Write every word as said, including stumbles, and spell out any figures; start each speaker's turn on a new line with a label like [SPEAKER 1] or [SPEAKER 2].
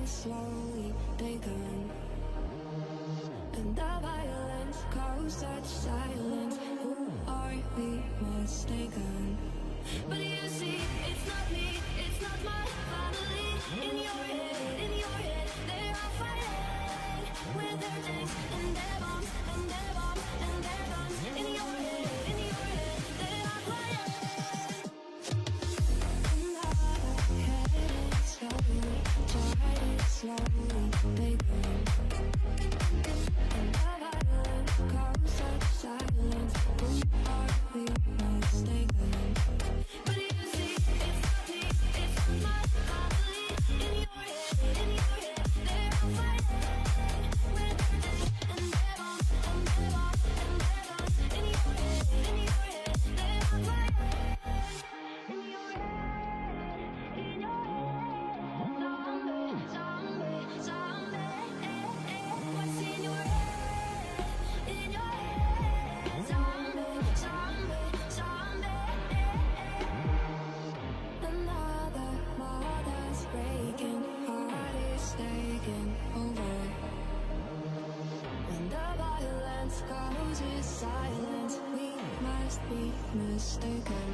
[SPEAKER 1] slowly taken, and the violence caused such silence. Who are we mistaken? But you see, it's not me, it's not my family. In your head, in your head, they are fighting with their tanks and their bombs and their bombs and their guns. In your head, in your head, they are quiet. And I headed slowly, tried slowly, they go. And the violence caused such silence. Who are we mistaken? But you see, it's not me, it's not my family. In your head, in your head, they are fighting with their tanks and their bombs and their bombs and their guns. In your head, in your head, they are quiet. In your head, in your head, zombie, zombie, zombie. What's in your head? In your head, zombie, zombie, zombie. Another mother's breaking, heart is taking over. When the violence causes silence, we must be mistaken.